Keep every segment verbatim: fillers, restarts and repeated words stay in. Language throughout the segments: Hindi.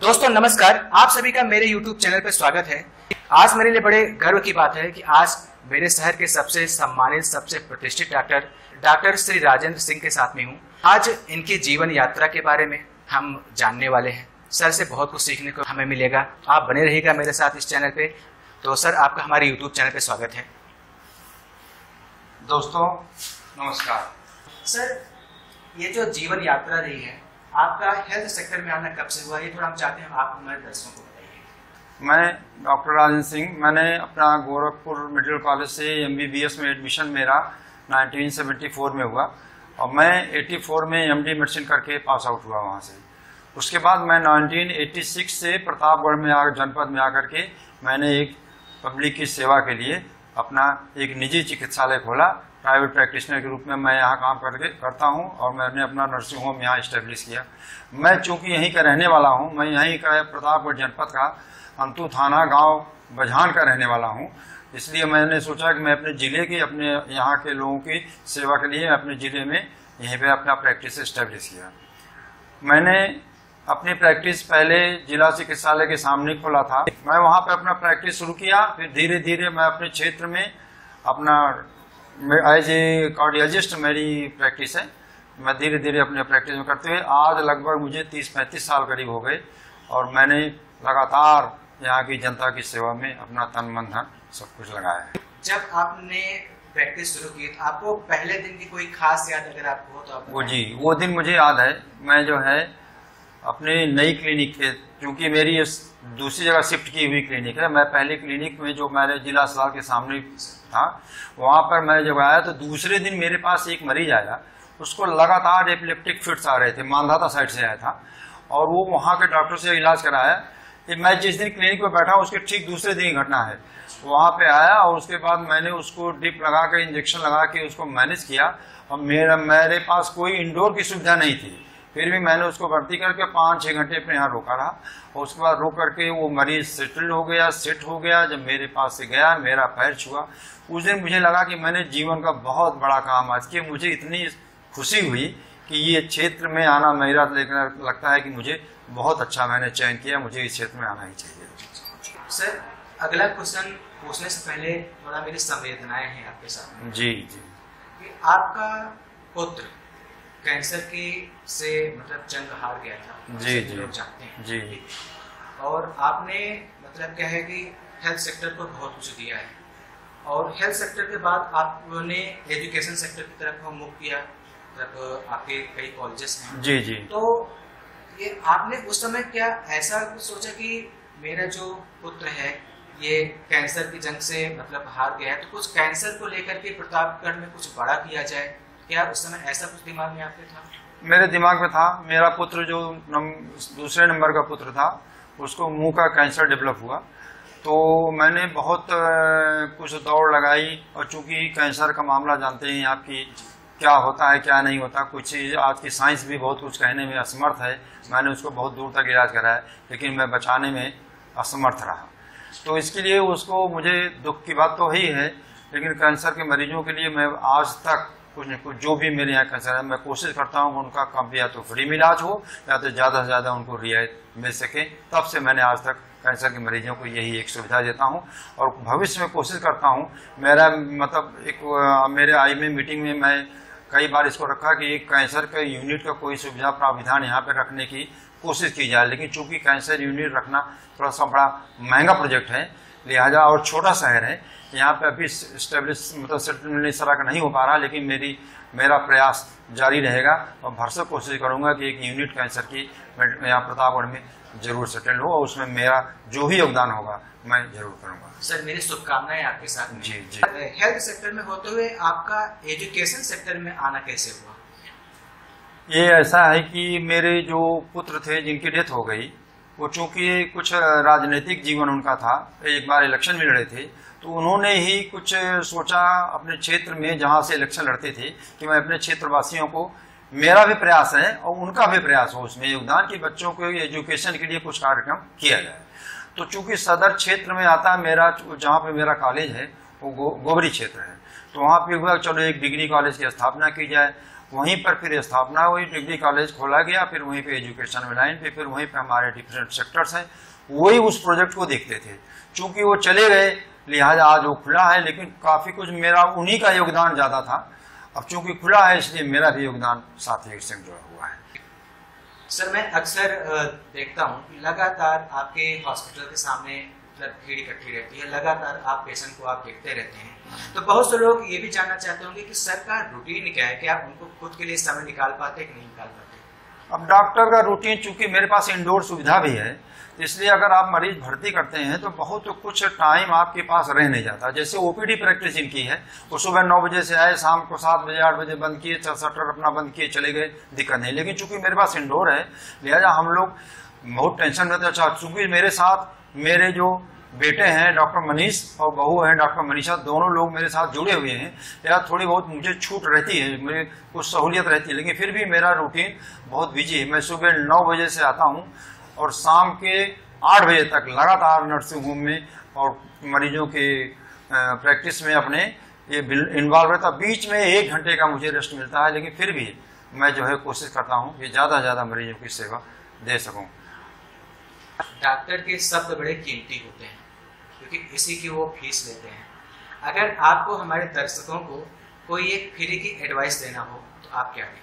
दोस्तों नमस्कार, आप सभी का मेरे YouTube चैनल पर स्वागत है। आज मेरे लिए बड़े गर्व की बात है कि आज मेरे शहर के सबसे सम्मानित, सबसे प्रतिष्ठित डॉक्टर डॉक्टर श्री राजेंद्र सिंह के साथ में हूँ। आज इनकी जीवन यात्रा के बारे में हम जानने वाले हैं। सर से बहुत कुछ सीखने को हमें मिलेगा। आप बने रहिएगा मेरे साथ इस चैनल पे। तो सर, आपका हमारे यूट्यूब चैनल पे स्वागत है। दोस्तों नमस्कार। सर, ये जो जीवन यात्रा रही है, आपका हेल्थ सेक्टर में आना कब से हुआ, ये थोड़ा हम चाहते हैं आप हमारे दर्शकों को बताइए। मैं डॉक्टर राजेंद्र सिंह, मैंने अपना गोरखपुर मेडिकल कॉलेज से एमबीबीएस में एडमिशन मेरा उन्नीस सौ चौहत्तर में हुआ और मैं चौरासी में एमडी मेडिसिन करके पास आउट हुआ वहाँ से। उसके बाद मैं उन्नीस सौ छियासी से प्रतापगढ़ में आकर जनपद में आकर के मैंने एक पब्लिक की सेवा के लिए अपना एक निजी चिकित्सालय खोला। प्राइवेट प्रैक्टिशनर के रूप में मैं यहाँ काम करके करता हूँ और मैंने अपना नर्सिंग होम यहाँ इस्टेब्लिश किया। मैं चूंकि यहीं का रहने वाला हूँ, मैं यहीं का प्रतापगढ़ जनपद का अंतु थाना गांव बझान का रहने वाला हूँ, इसलिए मैंने सोचा कि मैं अपने जिले की, अपने यहाँ के लोगों की सेवा के लिए अपने जिले में यहीं पे अपना प्रैक्टिस इस्टेब्लिश किया। मैंने अपनी प्रैक्टिस पहले जिला चिकित्सालय के सामने खोला था। मैं वहाँ पे अपना प्रैक्टिस शुरू किया, फिर धीरे धीरे मैं अपने क्षेत्र में अपना एज ए कार्डियोलॉजिस्ट मेरी प्रैक्टिस है। मैं धीरे धीरे अपने प्रैक्टिस में करते हुए आज लगभग मुझे तीस पैंतीस साल करीब हो गए और मैंने लगातार यहाँ की जनता की सेवा में अपना तन मन धन सब कुछ लगाया है। जब आपने प्रैक्टिस शुरू की, आपको पहले दिन की कोई खास याद अगर आपको हो तो आप वो जी वो दिन मुझे याद है। मैं जो है अपने नई क्लिनिक के, क्योंकि मेरी दूसरी जगह शिफ्ट की हुई क्लिनिक है, मैं पहले क्लिनिक में जो मेरे जिला अस्पताल के सामने था वहाँ पर मैं जब आया तो दूसरे दिन मेरे पास एक मरीज आया, उसको लगातार एपिलेप्टिक फिट्स आ रहे थे, मानधाता साइड से आया था और वो वहाँ के डॉक्टर से इलाज कराया कि मैं जिस दिन क्लिनिक में बैठा उसके ठीक दूसरे दिन ही घटना है। वहाँ पे आया और उसके बाद मैंने उसको ड्रिप लगा के, इंजेक्शन लगा के उसको मैनेज किया और मेरा मेरे पास कोई इंडोर की सुविधा नहीं थी, फिर भी मैंने उसको भर्ती करके पाँच छः घंटे अपने यहाँ रोका रहा और उसके बाद रोक करके वो मरीज सेटल्ड हो गया, सेट हो गया। जब मेरे पास से गया, मेरा पैर छुआ, उस दिन मुझे लगा कि मैंने जीवन का बहुत बड़ा काम आज किया। मुझे इतनी खुशी हुई कि ये क्षेत्र में आना मेरा लगता है कि मुझे बहुत अच्छा मैंने चयन किया, मुझे इस क्षेत्र में आना ही चाहिए। सर, अगला क्वेश्चन पूछने से पहले थोड़ा मेरी संवेदनाएं हैं आपके साथ। जी जी कि आपका पुत्र कैंसर की से मतलब जंग हार गया था, जी जी लोग जानते हैं जी, और आपने मतलब क्या है कि हेल्थ सेक्टर को बहुत कुछ दिया है और हेल्थ सेक्टर के बाद आपने एजुकेशन सेक्टर की तरफ मुख किया, मतलब आपके कई कॉलेजेस हैं। जी जी। तो ये आपने उस समय क्या ऐसा कुछ सोचा कि मेरा जो पुत्र है ये कैंसर की जंग से मतलब हार गया है, तो कुछ कैंसर को लेकर के प्रतापगढ़ में कुछ बड़ा किया जाए, क्या उस समय ऐसा कुछ दिमाग में आपके था? मेरे दिमाग में था। मेरा पुत्र जो नम, दूसरे नंबर का पुत्र था, उसको मुंह का कैंसर डेवलप हुआ, तो मैंने बहुत कुछ दौड़ लगाई और चूंकि कैंसर का मामला जानते हैं आपकी क्या होता है क्या नहीं होता, कुछ आज की साइंस भी बहुत कुछ कहने में असमर्थ है। मैंने उसको बहुत दूर तक इलाज कराया लेकिन मैं बचाने में असमर्थ रहा, तो इसके लिए उसको मुझे दुख की बात तो ही है, लेकिन कैंसर के मरीजों के लिए मैं आज तक कुछ न कुछ जो भी मेरे यहाँ कैंसर है मैं कोशिश करता हूँ उनका कम या तो फ्री में इलाज हो या तो ज़्यादा से ज़्यादा उनको रियायत मिल सके। तब से मैंने आज तक कैंसर के मरीजों को यही एक सुविधा देता हूँ और भविष्य में कोशिश करता हूँ। मेरा मतलब एक मेरे आई में मीटिंग में मैं कई बार इसको रखा कि एक कैंसर के यूनिट का कोई सुविधा प्राविधान यहाँ पर रखने की कोशिश की जाए, लेकिन चूंकि कैंसर यूनिट रखना थोड़ा सा बड़ा महंगा प्रोजेक्ट है, लिहाजा और छोटा शहर है, यहाँ पे अभी स्टेब्लिश मतलब सेटलमेंट इस तरह का नहीं हो पा रहा, लेकिन मेरी मेरा प्रयास जारी रहेगा और भरसक कोशिश करूंगा कि एक यूनिट कैंसर की यहाँ प्रतापगढ़ में जरूर सेटल हो और उसमें मेरा जो भी योगदान होगा मैं जरूर करूंगा। सर, मेरी शुभकामनाएं आपके साथ में। जी जी। हेल्थ सेक्टर में होते हुए आपका एजुकेशन सेक्टर में आना कैसे हुआ? ये ऐसा है कि मेरे जो पुत्र थे जिनकी डेथ हो गई, वो चूंकि कुछ राजनीतिक जीवन उनका था, एक बार इलेक्शन में लड़े थे, तो उन्होंने ही कुछ सोचा अपने क्षेत्र में जहां से इलेक्शन लड़ते थे कि मैं अपने क्षेत्रवासियों को, मेरा भी प्रयास है और उनका भी प्रयास हो उसमें योगदान कि बच्चों को एजुकेशन के लिए कुछ कार्यक्रम किया जाए। तो चूंकि सदर क्षेत्र में आता है मेरा, जहाँ पे मेरा कॉलेज है वो गो, गोबरी क्षेत्र है, तो वहाँ पे हुआ चलो एक डिग्री कॉलेज की स्थापना की जाए। वहीं पर फिर स्थापना हुई, डिग्री कॉलेज खोला गया, फिर वहीं पे एजुकेशन में लाइन पे, फिर वहीं पे हमारे डिफरेंट सेक्टर्स हैं, वही उस प्रोजेक्ट को देखते थे। चूंकि वो चले गए लिहाजा आज वो खुला है, लेकिन काफी कुछ मेरा उन्हीं का योगदान ज्यादा था। अब चूंकि खुला है इसलिए मेरा भी योगदान साथ ही इससे जुड़ा हुआ है। सर मैं अक्सर देखता हूँ कि लगातार आपके हॉस्पिटल के सामने भीड़ इकट्ठी रहती है, लगातार आप पेशेंट को आप देखते रहते हैं। तो बहुत से लोग ये भी जानना चाहते होंगे कि सर का रूटीन क्या है, कि आप उनको खुद के लिए समय निकाल पाते कि नहीं निकाल पाते? अब डॉक्टर का रूटीन, चूंकि मेरे पास इंडोर सुविधा भी है, इसलिए अगर आप मरीज भर्ती करते हैं तो बहुत तो कुछ टाइम आपके पास रह नहीं जाता। जैसे ओपीडी प्रैक्टिस इनकी है, वो सुबह नौ बजे से आए, शाम को सात बजे आठ बजे बंद किए, शटर अपना बंद किए चले गए, दिक्कत नहीं। लेकिन चूंकि मेरे पास इंडोर है लिहाजा हम लोग बहुत टेंशन रहते हैं। अच्छा, चूंकि मेरे साथ मेरे जो बेटे हैं डॉक्टर मनीष और बहू है डॉक्टर मनीषा, दोनों लोग मेरे साथ जुड़े हुए हैं, या थोड़ी बहुत मुझे छूट रहती है, मुझे कुछ सहूलियत रहती है, लेकिन फिर भी मेरा रूटीन बहुत बिजी है। मैं सुबह नौ बजे से आता हूँ और शाम के आठ बजे तक लगातार नर्सिंग होम में और मरीजों के प्रैक्टिस में अपने ये इन्वॉल्व रहता। बीच में एक घंटे का मुझे रेस्ट मिलता है, लेकिन फिर भी मैं जो है कोशिश करता हूँ कि ज्यादा से ज्यादा मरीजों की सेवा दे सकूं। डॉक्टर के शब्द बड़े कीमती होते हैं क्योंकि इसी की वो फीस लेते हैं। अगर आपको हमारे दर्शकों को कोई एक फ्री की एडवाइस देना हो तो आप क्या कहेंगे?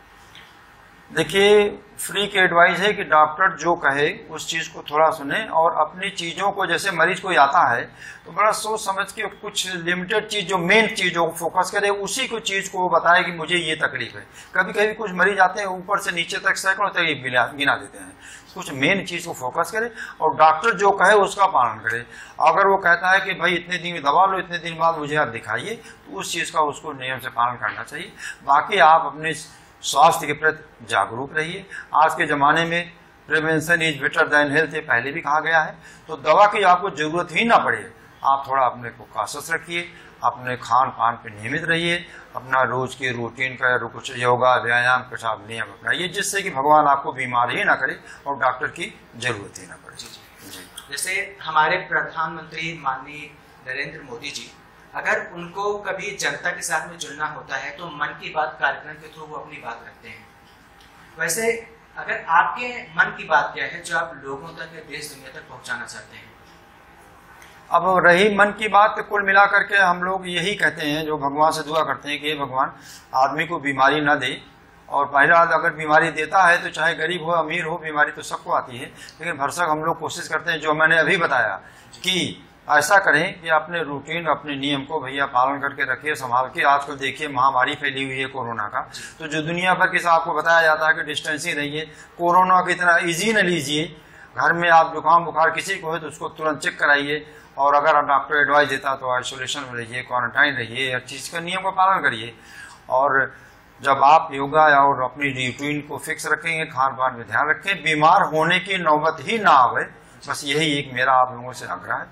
देखिए, फ्री की एडवाइस है कि डॉक्टर जो कहे उस चीज को थोड़ा सुने और अपनी चीजों को, जैसे मरीज कोई आता है तो बड़ा सोच समझ के कुछ लिमिटेड चीज, जो मेन चीजों को फोकस करे, उसी को चीज को बताए कि मुझे ये तकलीफ है। कभी कभी कुछ मरीज आते हैं ऊपर से नीचे तक सैकड़ों तकलीफ गिना देते हैं। कुछ मेन चीज को फोकस करे और डॉक्टर जो कहे उसका पालन करे। अगर वो कहता है कि भाई इतने दिन दवा लो, इतने दिन बाद मुझे आप दिखाइए, तो उस चीज का उसको नियम से पालन करना चाहिए। बाकी आप अपने स्वास्थ्य के प्रति जागरूक रहिए। आज के जमाने में prevention is better than health, ये पहले भी कहा गया है, तो दवा की आपको जरूरत ही ना पड़े। आप थोड़ा अपने को कासस रखिए, अपने खान पान पे नियमित रहिए, अपना रोज की रूटीन का कुछ योगा व्यायाम कुछ आप नियम अपनाइए, जिससे कि भगवान आपको बीमार ही ना करे और डॉक्टर की जरूरत ही ना पड़े। जी जी। जैसे हमारे प्रधानमंत्री माननीय नरेंद्र मोदी जी, अगर उनको कभी जनता के साथ में जुड़ना होता है तो मन की बात कार्यक्रम के थ्रू वो अपनी बात रखते हैं। वैसे अगर आपके मन की बात क्या है जो आप लोगों तक या देश दुनिया तक पहुंचाना चाहते हैं? अब रही मन की बात, तो कुल मिलाकर के हम लोग यही कहते हैं, जो भगवान से दुआ करते हैं कि भगवान आदमी को बीमारी ना दे। और पहला, अगर बीमारी देता है तो चाहे गरीब हो अमीर हो, बीमारी तो सबको आती है, लेकिन भरसक हम लोग कोशिश करते हैं, जो मैंने अभी बताया, कि ऐसा करें कि अपने रूटीन अपने नियम को भैया पालन करके रखिए, संभाल के। आजकल देखिए महामारी फैली हुई है कोरोना का, तो जो दुनिया भर के आपको बताया जाता है कि डिस्टेंसिंग रहिए, कोरोना को इतना इजी न लीजिए। घर में आप जुकाम बुखार किसी को है तो उसको तुरंत चेक कराइए, और अगर डॉक्टर एडवाइस देता तो आइसोलेशन में रहिए, क्वारंटाइन रहिए, हर चीज का नियम का पालन करिए। और जब आप योगा और अपनी रूटीन को फिक्स रखेंगे, खान पान में ध्यान रखें, बीमार होने की नौबत ही ना आवे, बस यही एक मेरा आप लोगों से आग्रह है।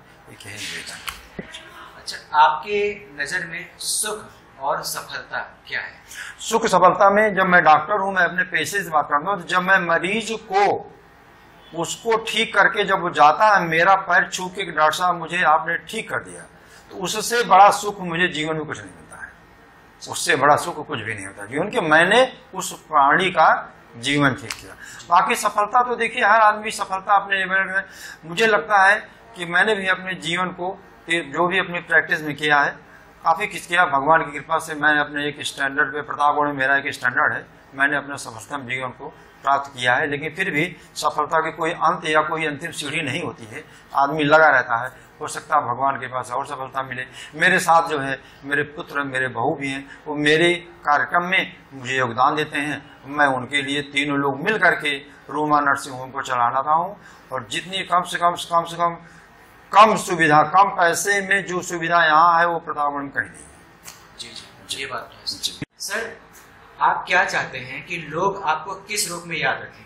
अच्छा, आपके नजर में सुख और सफलता क्या है? सुख सफलता में, जब मैं डॉक्टर हूं, मैं अपने पेशे से बात करता हूं, तो जब मैं मरीज को उसको ठीक करके जब वो जाता है, मेरा पैर छू के डॉक्टर साहब मुझे आपने ठीक कर दिया, तो उससे बड़ा सुख मुझे जीवन में कुछ नहीं मिलता है। उससे बड़ा सुख कुछ भी नहीं होता जीवन के, मैंने उस प्राणी का जीवन ठीक किया। बाकी सफलता तो देखिए हर आदमी सफलता अपने लेवल में, मुझे लगता है कि मैंने भी अपने जीवन को जो भी अपनी प्रैक्टिस में किया है, काफी किस किया, भगवान की कृपा से मैं अपने एक स्टैंडर्ड पे, प्रतापगढ़ में मेरा एक स्टैंडर्ड है, मैंने अपने सफलतम जीवन को प्राप्त किया है। लेकिन फिर भी सफलता की कोई अंत या कोई अंतिम सीढ़ी नहीं होती है, आदमी लगा रहता है, हो सकता है भगवान के पास और सफलता मिले। मेरे साथ जो है मेरे पुत्र मेरे बहू भी हैं, वो मेरे कार्यक्रम में मुझे योगदान देते हैं। मैं उनके लिए तीनों लोग मिल करके रूमा नर्सिंग होम को चलाना था हूँ, और जितनी कम से कम कम से कम कम सुविधा, कम पैसे में जो सुविधा यहाँ है वो प्रतापगढ़ में कहीं नहीं है। जी जी, ये बात तो है। सर, आप क्या चाहते हैं कि लोग आपको किस रूप में याद रखें?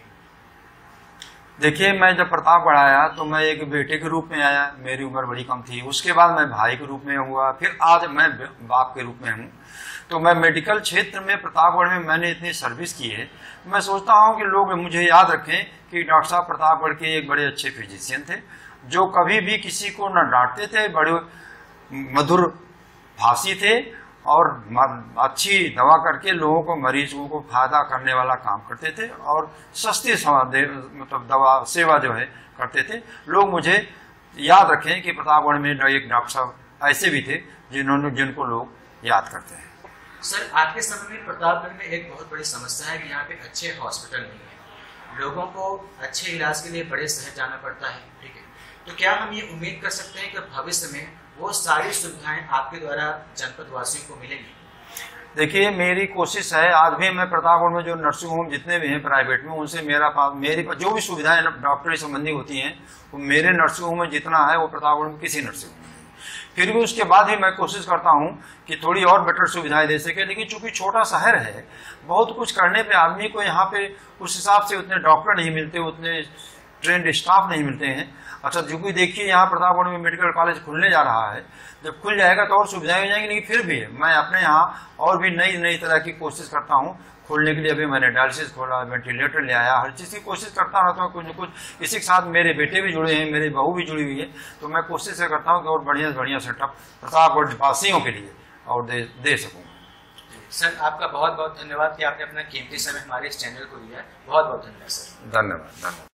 देखिए, मैं जब प्रतापगढ़ आया तो मैं एक बेटे के रूप में आया, मेरी उम्र बड़ी कम थी। उसके बाद मैं भाई के रूप में हुआ, फिर आज मैं बाप के रूप में हूँ। तो मैं मेडिकल क्षेत्र में प्रतापगढ़ में मैंने इतनी सर्विस की है, मैं सोचता हूँ कि लोग मुझे याद रखें कि डॉक्टर साहब प्रतापगढ़ के एक बड़े अच्छे फिजिशियन थे, जो कभी भी किसी को न डांटते थे, बड़े मधुर भाषी थे, और अच्छी दवा करके लोगों को, मरीजों को फायदा करने वाला काम करते थे और सस्ती मतलब दवा सेवा जो है करते थे। लोग मुझे याद रखें कि प्रतापगढ़ में एक डॉक्टर साहब ऐसे भी थे जिन्होंने जिनको लोग याद करते हैं। सर, आपके समय में प्रतापगढ़ में एक बहुत बड़ी समस्या है कि यहाँ पे अच्छे हॉस्पिटल नहीं है, लोगों को अच्छे इलाज के लिए बड़े शहर जाना पड़ता है, ठीक है। तो क्या हम ये उम्मीद कर सकते हैं कि भविष्य में वो सारी सुविधाएं आपके द्वारा जनपद वासियों को मिलेंगी? देखिए, मेरी कोशिश है, आज भी मैं प्रतापगढ़ में जो नर्सिंग होम जितने भी हैं प्राइवेट में, उनसे मेरा पास मेरी जो भी सुविधाएं डॉक्टरी संबंधी होती हैं वो मेरे नर्सिंग होम में जितना है वो प्रतापगढ़ में किसी नर्सिंग होम में नहीं। फिर भी उसके बाद भी मैं कोशिश करता हूं कि थोड़ी और बेटर सुविधाएं दे सके, लेकिन चूंकि छोटा शहर है, बहुत कुछ करने पे आदमी को यहाँ पे उस हिसाब से उतने डॉक्टर नहीं मिलते, उतने ट्रेंड स्टाफ नहीं मिलते हैं। अच्छा, जो कि देखिए यहाँ प्रतापगढ़ में मेडिकल कॉलेज खुलने जा रहा है, जब खुल जाएगा तो और सुविधाएं हो जाएंगी, लेकिन फिर भी मैं अपने यहाँ और भी नई नई तरह की कोशिश करता हूँ खोलने के लिए। अभी मैंने डायलिसिस खोला, वेंटिलेटर ले आया, हर चीज़ की कोशिश करता रहता हूँ कुछ न कुछ। इसी के साथ मेरे बेटे भी जुड़े हैं, मेरी बहू भी जुड़ी हुई है, तो मैं कोशिश करता हूँ कि और बढ़िया से बढ़िया सेटअप प्रतापगढ़ वासियों के लिए और दे, दे सकूँ। सर, आपका बहुत बहुत धन्यवाद कि आपने अपना कीमती समय हमारे इस चैनल को दिया। बहुत बहुत धन्यवाद सर। धन्यवाद धन्यवाद।